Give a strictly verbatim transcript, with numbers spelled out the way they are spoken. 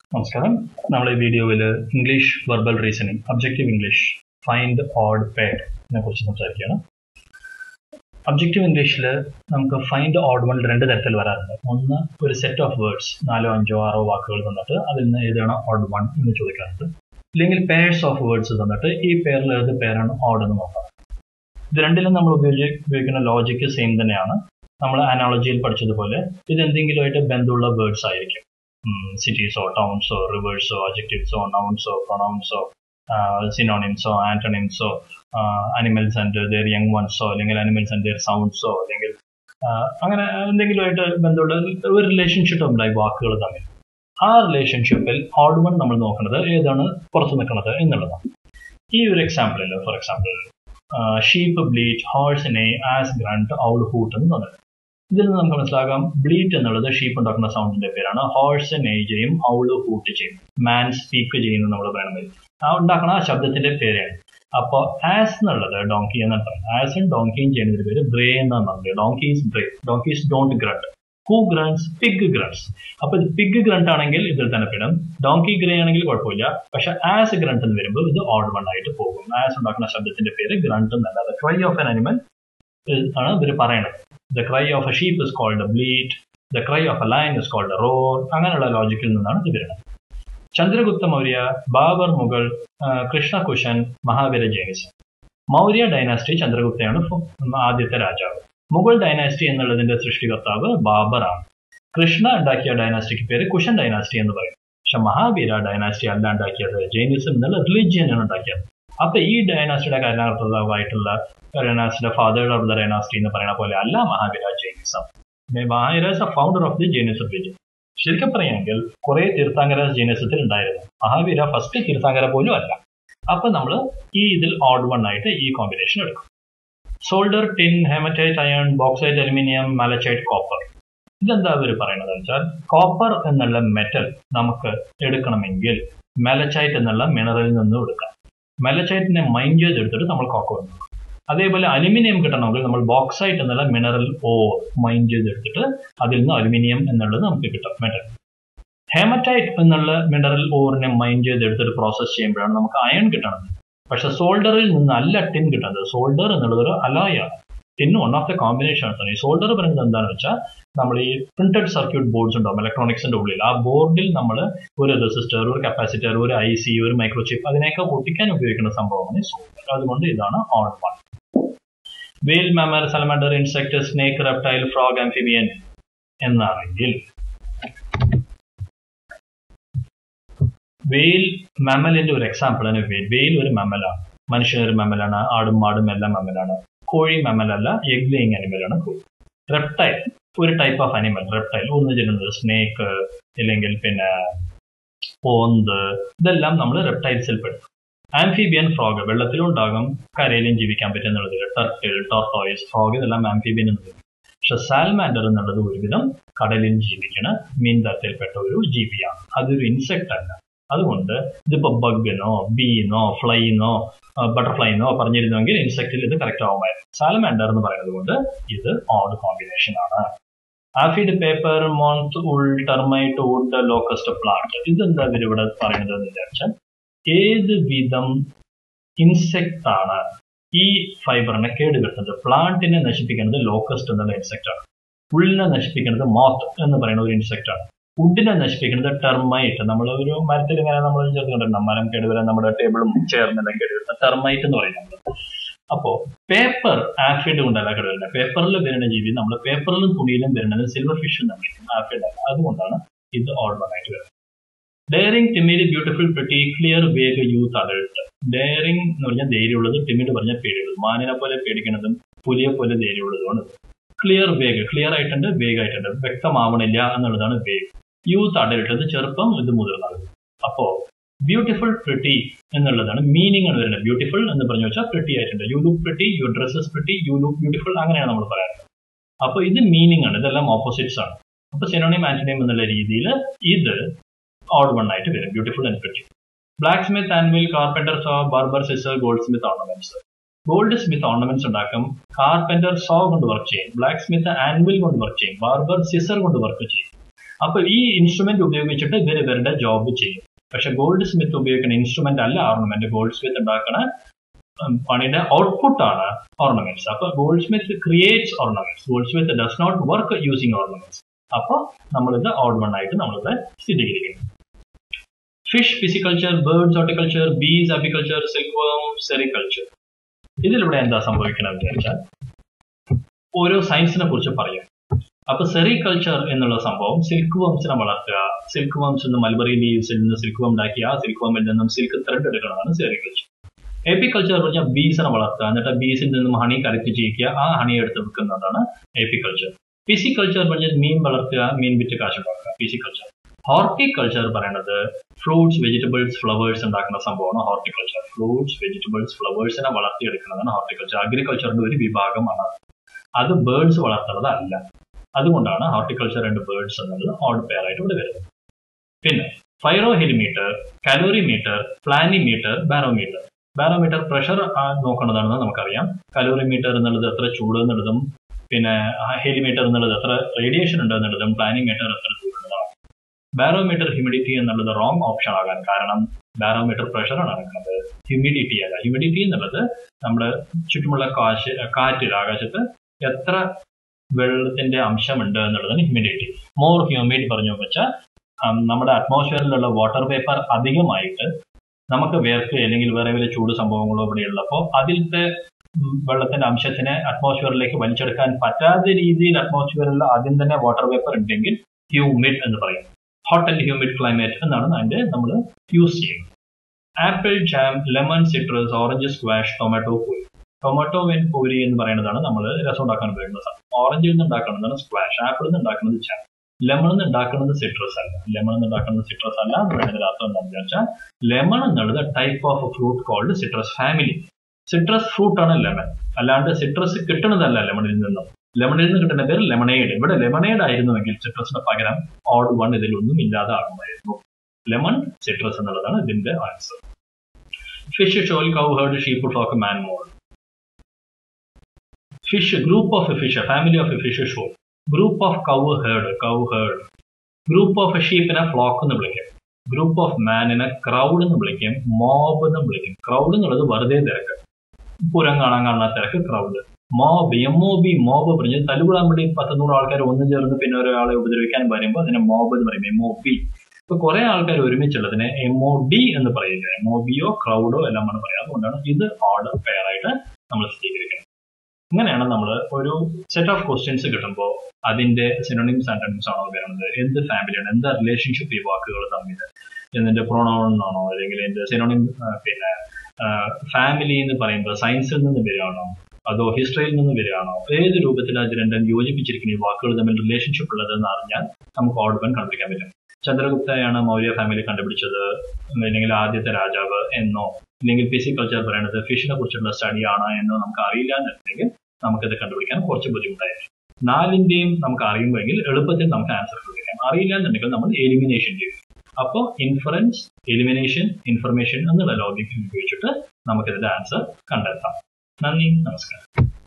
നമസ്കാരം. നമ്മൾ ഈ വീഡിയോയിൽ English verbal reasoning, objective English, find odd paired ഇതിനെ കുറിച്ച് സംസാരിക്കുകയാണ്. ഒബ്ജക്റ്റീവ് ഇംഗ്ലീഷിൽ നമുക്ക് ഫൈൻഡ് ഓഡ് വൺ രണ്ട് തരത്തിൽ വരാറുണ്ട്. ഒന്ന്, ഒരു സെറ്റ് ഓഫ് വേർഡ്സ്, നാലോ അഞ്ചോ ആറോ വാക്കുകൾ തന്നിട്ട് അതിൽ നിന്ന് ഏതാണ് ഓഡ് വൺ എന്ന് ചോദിക്കാറുണ്ട്. ഇല്ലെങ്കിൽ പെയർസ് ഓഫ് വേർഡ്സ് തന്നിട്ട് ഈ പെയറിൽ ഏത് പെയറാണ് ഓഡ് എന്ന് നോക്കാം. ഇത് രണ്ടിലും നമ്മൾ ഉപയോഗിച്ച് ഉപയോഗിക്കുന്ന ലോജിക്ക് സെയിം തന്നെയാണ്. നമ്മൾ അനാളജിയിൽ പഠിച്ചതുപോലെ ഇത് എന്തെങ്കിലുമായിട്ട് ബന്ധമുള്ള വേർഡ്സ് ആയിരിക്കും. സിറ്റീസോ ടൗൺസോ റിവേഴ്സോ അഡ്ജക്റ്റീവ്സോ നൗൺസോ പ്രൊനൗൺസോ സിനോണിംസോ ആന്റണിംസോ അനിമൽസ് ആൻഡ് ദെയർ യങ് വൺസോ അല്ലെങ്കിൽ അനിമൽസ് ആൻഡ് ദെയർ സൗണ്ട്സോ അല്ലെങ്കിൽ അങ്ങനെ എന്തെങ്കിലുമായിട്ട് ബന്ധമുള്ള ഒരു റിലേഷൻഷിപ്പ് ഉണ്ടായി വാക്കുകൾ തമ്മിൽ. ആ റിലേഷൻഷിപ്പിൽ ഓഡ് വൺ നമ്മൾ നോക്കുന്നത് ഏതാണ് പുറത്തു നിൽക്കുന്നത് എന്നുള്ളതാണ്. ഈ ഒരു എക്സാമ്പിളിൽ for example sheep bleat, horse neigh, ass grunt, owl hoot എന്ന് പറഞ്ഞത്. ഇതിൽ നിന്ന് നമുക്ക് മനസ്സിലാക്കാം ബ്ലീറ്റ് എന്നുള്ളത് ഷീപ്പ് ഉണ്ടാക്കുന്ന സൗണ്ടിന്റെ പേരാണ്. ഹോഴ്സ് നെയ് ചെയ്യും, ഔള് ഹൂട്ട് ചെയ്യും, മാൻ സ്പീക്ക് ചെയ്യുന്നു നമ്മൾ പറയുന്നത്. ആ ഉണ്ടാക്കുന്ന ആ ശബ്ദത്തിന്റെ പേരാണ്. അപ്പോൾ ആസ് എന്നുള്ളത് ഡോങ്കി എന്നാണ് പറയുന്നത്. ആസും ഡോങ്കിയും ചെയ്യുന്നതിന്റെ പേര് ബ്രേ എന്നാണ് പറഞ്ഞത്. Donkeys bray, donkeys don't grunt. Who grunts? Pig grunts. അപ്പൊ ഇത് പിഗ് ഗ്രണ്ട് ആണെങ്കിൽ ഇതിൽ തന്നെ പെടും. ഡോങ്കി ഗ്രേ ആണെങ്കിൽ കുഴപ്പമില്ല. പക്ഷെ ആസ് ഗ്രണ്ട് എന്ന് വരുമ്പോൾ ഇത് ഓഡ് വൺ ആയിട്ട് പോകും. ആസ് ഉണ്ടാക്കുന്ന ശബ്ദത്തിന്റെ പേര് ഗ്രണ്ട് എന്നല്ലാതെ ക്രൈ ഓഫ് എൻ അനിമൽ ആണ് ഇവർ പറയണത്. The cry of a sheep is called a bleat. The cry of a lion is called a roar. അങ്ങനെയുള്ള ലോജിക്കിൽ നിന്നാണ് ഇത് വരുന്നത്. ചന്ദ്രഗുപ്ത മൗര്യ, ബാബർ മുഗൾ, കൃഷ്ണകുശൻ, മഹാവീര ജൈനിസം. മൗര്യ ഡൈനാസ്റ്റി ചന്ദ്രഗുപ്തയാണ് ആദ്യത്തെ രാജാവ്. മുഗൾ ഡൈനാസ്റ്റി എന്നുള്ളതിന്റെ സൃഷ്ടികർത്താവ് ബാബറാണ്. കൃഷ്ണ ഉണ്ടാക്കിയ ഡൈനാസ്റ്റിക്ക് പേര് കുഷൻ ഡൈനാസ്റ്റി എന്ന് പറയും. പക്ഷെ മഹാവീര ഡൈനാസ്റ്റി അല്ല ഉണ്ടാക്കിയത്, ജൈനിസം എന്നുള്ള റിലീജിയനാണ് ഉണ്ടാക്കിയത്. അപ്പൊ ഈ ഡൈനാസ്റ്റിയുടെ കാരണകർത്താവായിട്ടുള്ള ഡൈനാസ്റ്റിയുടെ ഫാദർ ഓഫ് ദ ഡൈനാസ്റ്റി എന്ന് പറയുന്ന പോലെ അല്ല Mahavira Jainism. Mahavira is a founder of the Jainism religion. ശരിക്കും പറയുമെങ്കിൽ കുറെ തീർത്ഥാങ്കര ജൈനിസത്തിൽ ഉണ്ടായിരുന്നു. മഹാവീര ഫസ്റ്റ് തീർത്ഥാങ്കര പോലും അല്ല. അപ്പൊ നമ്മൾ ഈ ഇതിൽ ഓഡ് വൺ ആയിട്ട് ഈ കോമ്പിനേഷൻ എടുക്കും. Solder, tin, hematite, iron, bauxite, aluminium, malachite, copper. ഇതെന്താ അവർ പറയുന്നത് വെച്ചാൽ കോപ്പർ എന്നുള്ള മെറ്റൽ നമുക്ക് എടുക്കണമെങ്കിൽ മാലച്ചൈറ്റ് എന്നുള്ള മിനറലിൽ നിന്നും എടുക്കാം. മാലച്ചൈറ്റിനെ മൈൻ ചെയ്തെടുത്തിട്ട് നമ്മൾ കോപ്പർ വന്നു. അതേപോലെ അലുമിനിയം കിട്ടണമെങ്കിൽ നമ്മൾ ബോക്സൈറ്റ് എന്നുള്ള മിനറൽ ഓർ മൈൻ ചെയ്തെടുത്തിട്ട് അതിൽ നിന്ന് അലുമിനിയം എന്നുള്ളത് നമുക്ക് കിട്ടും മെറ്റൽ. ഹേമറ്റൈറ്റ് എന്നുള്ള മിനറൽ ഓറിനെ മൈൻ ചെയ്തെടുത്തിട്ട് പ്രോസസ് ചെയ്യുമ്പോഴാണ് നമുക്ക് അയൺ കിട്ടുന്നത്. പക്ഷെ സോൾഡറിൽ നിന്നല്ല ടിൻ കിട്ടുന്നത്. സോൾഡർ എന്നുള്ളത് ഒരു അലോയാണ്. Tin one of the combination ആണ്. ഈ സോൾഡർ പറയുന്നത് എന്താണെന്ന് വെച്ചാൽ നമ്മൾ ഈ പ്രിന്റഡ് സർക്യൂട്ട് ബോർഡ്സ് ഉണ്ടാവും ഇലക്ട്രോണിക്സിന്റെ ഉള്ളിൽ. ആ ബോർഡിൽ നമ്മൾ ഒരു റെസിസ്റ്റർ, ഒരു കപ്പാസിറ്റർ, ഒരു ഐ സി, ഒരു മൈക്രോചിപ്പ് അതിനെയൊക്കെ ഒട്ടിക്കാൻ ഉപയോഗിക്കുന്ന സംഭവമാണ് സോൾഡർ. അതുകൊണ്ട് ഇതാണ് odd one. Whale, mammal, salamander, insect, snake, reptile, frog, amphibian എന്നാണെങ്കിൽ വെയിൽ മാമലിന്റെ ഒരു എക്സാമ്പിൾ ആണ് വെയിൽ. വെയിൽ ഒരു മാമലാണ്. മനുഷ്യനൊരു മാമലാണ്. ആടും മാടും എല്ലാം മാമലാണ്. കോഴി മാമലല്ല, എഗ് ലേയിങ് അനിമലാണ് കോഴി. റെപ്റ്റൈൽ ഒരു ടൈപ്പ് ഓഫ് അനിമൽ. റെപ്റ്റൈൽ ഒന്ന് ചെയ്യുന്നത് സ്നേക്ക് അല്ലെങ്കിൽ പിന്നെ പോന്ത്, ഇതെല്ലാം നമ്മൾ റെപ്റ്റൈൽസിൽ പെടും. ആംഫിബിയൻ, ഫ്രോഗ് വെള്ളത്തിലും ഉണ്ടാകും കരയിലും ജീവിക്കാൻ പറ്റുന്നുള്ളത്. ടർട്ടിൽ, ടോർട്ടോയിസ്, ഫ്രോഗ് ഇതെല്ലാം ആംഫിബിയൻ എന്ന് പറയും. പക്ഷെ സാൽമാൻഡർ എന്നുള്ളത് ഒരുവിധം കടലിൽ ജീവിക്കണ മീൻ തരത്തിൽപ്പെട്ട ഒരു ജീവിയാണ്. അതൊരു ഇൻസെക്ട് അല്ല. അതുകൊണ്ട് ഇതിപ്പോ ബഗ്ഗിനോ ബീനോ ഫ്ലൈനോ ബട്ടർഫ്ലൈനോ പറഞ്ഞിരുന്നെങ്കിൽ ഇൻസെക്റ്റിൽ ഇത് കറക്റ്റ് ആവുമായിരുന്നു. സാലമാൻഡർ എന്ന് പറയുന്നത് കൊണ്ട് ഇത് ഓഡ് കോമ്പിനേഷൻ ആണ്. Aphid, paper, moth, wool, termite, wood, locust, plant. ഇതെന്താ ഇവർ ഇവിടെ പറയുന്നത് എന്ന് വിചാരിച്ചാൽ ഏത് വിധം ഇൻസെക്ട് ആണ് ഈ ഫൈബറിനെ കേടുവരുത്തുന്നത്. പ്ലാന്റിനെ നശിപ്പിക്കുന്നത് ലോക്കസ്റ്റ് എന്നുള്ള ഇൻസെക്ട് ആണ്. ഉള്ളിനെ നശിപ്പിക്കുന്നത് മോത്ത് എന്ന് പറയുന്ന ഒരു ഇൻസെക്ട് ആണ്. വുഡിനെ നശിപ്പിക്കുന്നത് ടെർമൈറ്റ്. നമ്മൾ ഒരു മരത്തിൽ ഇങ്ങനെ നമ്മൾ ചേർത്ത് കണ്ടിട്ടുണ്ട്. മരം കേടുവരാൻ നമ്മുടെ ടേബിളും ചെയറിനെല്ലാം കേടുവരുന്നത് ടെർമൈറ്റ് എന്ന് പറയുന്നത്. അപ്പോ പേപ്പർ ആഫിഡ് കൊണ്ടല്ല കേടുവരുന്നത്. പേപ്പറിൽ വരുന്ന ജീവി നമ്മൾ പേപ്പറിലും തുണിയിലും വരുന്നത് സിൽവർ ഫിഷ് എന്ന് പറയുന്നത് ആഫിഡ് അല്ല. അതുകൊണ്ടാണ് ഇത് ഓഡ് വൺ ആയിട്ട് വരുന്നത്. Daring, timid, beautiful, pretty, clear, vague, youth, adult. Daring എന്ന് പറഞ്ഞാൽ ധൈര്യമുള്ളത്, ടിമിഡ് പറഞ്ഞാൽ പേടിയുള്ളത്. മാനിനെ പോലെ പേടിക്കുന്നതും പുലിയെ പോലെ ധൈര്യമുള്ളതുമാണ്. ക്ലിയർ, വേഗ് ക്ലിയർ ആയിട്ടുണ്ട്, വേഗ് ആയിട്ടുണ്ട്, വ്യക്തമാവണില്ല എന്നുള്ളതാണ് വേഗ്. യൂത്ത്, അഡൾട്ട് ഇത് ചെറുപ്പം, ഇത് മുതിർന്നത്. അപ്പോ ബ്യൂട്ടിഫുൾ, പ്രിറ്റി എന്നുള്ളതാണ് മീനിങ് ആണ് വരുന്നത്. ബ്യൂട്ടിഫുൾ എന്ന് പറഞ്ഞു വെച്ചാൽ പ്രിറ്റി ആയിട്ടുണ്ട്. You look pretty, your dress is pretty, you look beautiful, അങ്ങനെയാണ് നമ്മൾ പറയാറുള്ളത്. അപ്പൊ ഇത് മീനിങ് ആണ്. ഇതെല്ലാം ഓപ്പോസിറ്റ്സ് ആണ്. അപ്പൊ സിനോണിം ആന്റണിം എന്നുള്ള രീതിയിൽ ഇത് ഓഡ് വൺ ആയിട്ട് വരും. Beautiful and pretty. Black smith, anvil, carpenter, saw, barber, scissor, gold smith, ornaments. Gold smith ornaments ഉണ്ടാക്കും. കാർപ്പന്റർ സോ കൊണ്ട് വർക്ക് ചെയ്യും. ബ്ലാക്ക് സ്മിത്ത് ആൻവിൽ കൊണ്ട് വർക്ക് ചെയ്യും. ബാർബർ സിസർ കൊണ്ട് വർക്ക് ചെയ്യും. അപ്പോൾ ഈ ഇൻസ്ട്രുമെന്റ് ഉപയോഗിച്ചിട്ട് ഇവർ ഇവരുടെ ജോബ് ചെയ്യും. പക്ഷെ ഗോൾഡ് സ്മിത്ത് ഉപയോഗിക്കുന്ന ഇൻസ്ട്രുമെന്റ് അല്ല ഓർണമെന്റ്. ഗോൾഡ് സ്മിത്ത് ഉണ്ടാക്കുന്ന പണിയുടെ ഔട്ട്പുട്ട് ആണ് ഓർണമെന്റ്സ്. അപ്പൊ gold smith creates ornaments. Gold smith does not work using ornaments. അപ്പൊ നമ്മളിത് ഓഡ് വൺ ആയിട്ട് നമ്മളിത് സ്ഥിരീകരിക്കുന്നു. Fish pisciculture, birds horticulture, bees apiculture, silk worm sericulture. ഇതിലിവിടെ എന്താ സംഭവിക്കുന്നത് വിചാരിച്ചാൽ ഓരോ സയൻസിനെ കുറിച്ച് പറയാം. അപ്പൊ സെറികൾച്ചർ എന്നുള്ള സംഭവം സിൽക്ക് വർംസിനെ വളർത്തുക. സിൽക്ക് വർംസ് നിന്ന് മൽബറി ലീവ്സിൽ നിന്ന് സിൽക്ക് വർം ഉണ്ടാക്കി ആ സിൽക്ക് വർമിൽ നിന്നും സിൽക്ക് ത്രെഡ് എടുക്കുന്നതാണ് സെറികൾച്ചർ. എപ്പിക്കൾച്ചർ പറഞ്ഞാൽ ബീസിനെ വളർത്തുക, എന്നിട്ട് ബീസിൽ നിന്നും ഹണി കളക്ട് ചെയ്യിക്കുക, ആ ഹണി എടുത്ത് വിൽക്കുന്നതാണ് എപ്പിക്കൾച്ചർ. ഫിസിക്കൾച്ചർ പറഞ്ഞാൽ മീൻ വളർത്തുക, മീൻ വിറ്റ് കാശുണ്ടാക്കുക, ഫിസിക്കൾച്ചർ. ഹോർട്ടിക്കൾച്ചർ പറയുന്നത് ഫ്രൂട്ട്സ്, വെജിറ്റബിൾസ്, ഫ്ലവേഴ്സ് ഉണ്ടാക്കുന്ന സംഭവമാണ് ഹോർട്ടിക്കൾച്ചർ. ഫ്രൂട്ട്സ്, വെജിറ്റബിൾസ്, ഫ്ലവേഴ്സിനെ വളർത്തിയെടുക്കുന്നതാണ് ഹോർട്ടിക്കൾച്ചർ. അഗ്രികൾച്ചറിന്റെ ഒരു വിഭാഗമാണ് അത്. ബേർഡ്സ് വളർത്തുന്നതല്ല. അതുകൊണ്ടാണ് ഹോർട്ടിക്കൾച്ചർ ആൻഡ് ബേർഡ്സ് എന്നുള്ളത് ഓഡ് പെയർ ആയിട്ട് ഇവിടെ വരുന്നത്. പിന്നെ pyrheliometer, calorimeter, planimeter, barometer. Barometer pressure നോക്കുന്നതാണെന്ന് നമുക്കറിയാം. കലോറിമീറ്റർ എന്നുള്ളത് എത്ര ചൂട് എന്നുള്ളതും, പിന്നെ ഹെലിമീറ്റർ എന്നുള്ളത് എത്ര റേഡിയേഷൻ ഉണ്ട് എന്നുള്ളതും, പ്ലാനിമീറ്റർ എത്ര ചൂടുള്ളതാണ്. ബാരോമീറ്റർ ഹ്യൂമിഡിറ്റി എന്നുള്ളത് റോങ് ഓപ്ഷൻ ആകാൻ കാരണം ബാരോമീറ്റർ പ്രഷറാണ് നടക്കുന്നത്, ഹ്യൂമിഡിറ്റി അല്ല. ഹ്യൂമിഡിറ്റി എന്നുള്ളത് നമ്മുടെ ചുറ്റുമുള്ള കാശ് കാറ്റിൽ ആകാശത്ത് എത്ര വെള്ളത്തിന്റെ അംശമുണ്ട് എന്നുള്ളതാണ് ഹ്യൂമിഡിറ്റി. മോർ ഹ്യൂമിഡ് പറഞ്ഞു വെച്ചാൽ നമ്മുടെ അറ്റ്മോസ്ഫിയറിലുള്ള വാട്ടർ വേപ്പർ അധികമായിട്ട് നമുക്ക് വേർക്ക് അല്ലെങ്കിൽ വേറെ വല്ല ചൂട് സംഭവങ്ങളോ ഇവിടെ ഉള്ളപ്പോൾ അതിലത്തെ വെള്ളത്തിന്റെ അംശത്തിനെ അറ്റ്മോസ്ഫിയറിലേക്ക് വലിച്ചെടുക്കാൻ പറ്റാത്ത രീതിയിൽ അറ്റ്മോസ്ഫിയറിൽ ആദ്യം തന്നെ വാട്ടർ വേപ്പർ ഉണ്ടെങ്കിൽ ഹ്യൂമിഡ് എന്ന് പറയും. ഹോട്ട് ആൻഡ് ഹ്യൂമിഡ് ക്ലൈമറ്റ് എന്നാണ് അതിന്റെ നമ്മൾ യൂസ് ചെയ്യുന്നത്. Apple, jam, lemon, citrus, orange, squash, tomato puree. Tomato when puree എന്ന് പറയുന്നതാണ് നമ്മൾ രസം ഉണ്ടാക്കാൻ ഉപയോഗിക്കുന്ന സാധനം. ഓറഞ്ചിൽ നിന്ന് ഉണ്ടാക്കുന്നതാണ് സ്ക്വാഷ്, ആപ്പിളിൽ നിന്ന് ഉണ്ടാക്കുന്നത് ജാം, ലെമൺ നിന്ന് ഉണ്ടാക്കുന്നത് സിട്രസ് അല്ല. ലെമൺ നിന്ന് ഉണ്ടാക്കുന്നത് സിട്രസ് അല്ല എന്ന് പറയുന്നതിന്റെ അർത്ഥം എന്താണെന്ന് വെച്ചാൽ ലെമൺ എന്നുള്ളത് type of fruit cold citrus family. Citrus fruit ആണ് ലെമൺ, അല്ലാണ്ട് സിട്രസ് കിട്ടുന്നതല്ല ലെമണിൽ നിന്നും. ലെമണിൽ നിന്ന് കിട്ടുന്ന പേര് ലെമണേഡ്. ഇവിടെ ലെമണേഡ് ആയിരുന്നുവെങ്കിൽ സിട്രസിന് പകരം ഓഡ് വൺ ഇതിലൊന്നും ഇല്ലാതെ ആകുമായിരുന്നു. ലെമൺ, സിട്രസ് എന്നുള്ളതാണ് ഇതിന്റെ answer. Fish, shoal, cow herd, sheep, flock, man, mole. Fish, group of fish, family of fish, shoal. Group of cow herd, cow herd. Group of ഷീപ്പിനെ flock എന്ന് വിളിക്കും. Group of മാനിനെ crowd എന്ന് വിളിക്കും, mob എന്ന് വിളിക്കും. ക്രൗഡ് എന്നുള്ളത് വെറുതെ തിരക്ക്, പൂരം കാണാൻ കാണുന്ന തിരക്ക് crowd. Mob, M O B, mob പറഞ്ഞ് തല്ലുകൂടാൻ വേണ്ടി പത്തുനൂറ് ആൾക്കാർ ഒന്നു ചേർന്ന് പിന്നെ ഒരാളെ ഉപദ്രവിക്കാൻ വരുമ്പോൾ അതിനെ മോബ് എന്ന് പറയും, എം ഒ ബി. ഇപ്പൊ കുറെ ആൾക്കാർ ഒരുമിച്ചുള്ളതിനെ എം ഒ ഡി എന്ന് പറയില്ല. എം ഒ ബിയോ ക്രൗഡോ എല്ലാമാണ് പറയാം. അതുകൊണ്ടാണ് ഇത് ഓർഡർ പെയർ ആയിട്ട് നമ്മൾ സ്ഥിരീകരിക്കുന്നത്. ഇങ്ങനെയാണ് നമ്മൾ ഒരു സെറ്റ് ഓഫ് ക്വസ്റ്റ്യൻസ് കിട്ടുമ്പോൾ അതിന്റെ സിനോണിംസ് ആൻഡ് ആന്റണിംസ് ആണോ വരുന്നത്, എന്ത് ഫാമിലിയാണ്, എന്താ റിലേഷൻഷിപ്പ് ഈ വാക്കുകൾ തമ്മിൽ, ഇതിന്റെ പ്രൊണൗൺ ആണോ, അല്ലെങ്കിൽ എന്റെ സിനോണിം പിന്നെ ഫാമിലി എന്ന് പറയുമ്പോൾ സയൻസിൽ നിന്ന് വരികയാണോ അതോ ഹിസ്റ്ററിയിൽ നിന്ന് വരികയാണോ, ഏത് രൂപത്തിൽ അത് രണ്ടും യോജിപ്പിച്ചിരിക്കുന്ന ഈ വാക്കുകൾ തമ്മിൽ റിലേഷൻഷിപ്പ് ഉള്ളതെന്ന് അറിഞ്ഞാൽ നമുക്ക് ഓഡ് വൺ കണ്ടുപിടിക്കാൻ പറ്റും. ചന്ദ്രഗുപ്തയാണ് മൗര്യ ഫാമിലി കണ്ടുപിടിച്ചത്, അല്ലെങ്കിൽ ആദ്യത്തെ രാജാവ് എന്നോ, അല്ലെങ്കിൽ ഫിസിക്കൾച്ചർ പറയുന്നത് ഫിഷിനെ കുറിച്ചുള്ള സ്റ്റഡി ആണ് എന്നോ നമുക്ക് അറിയില്ല എന്നുണ്ടെങ്കിൽ നമുക്കിത് കണ്ടുപിടിക്കാൻ കുറച്ച് ബുദ്ധിമുട്ടായിരിക്കും. നാലിന്റെയും നമുക്ക് അറിയുമെങ്കിൽ എളുപ്പത്തിൽ നമുക്ക് ആൻസർ കണ്ടുപിടിക്കാം. അറിയില്ല എന്നുണ്ടെങ്കിൽ നമ്മൾ എലിമിനേഷൻ ചെയ്യും. അപ്പോൾ ഇൻഫറൻസ്, എലിമിനേഷൻ, ഇൻഫർമേഷൻ എന്നുള്ള ലോജിക് ഉപയോഗിച്ചിട്ട് നമുക്കിതിന്റെ ആൻസർ കണ്ടെത്താം. നന്ദി, നമസ്കാരം.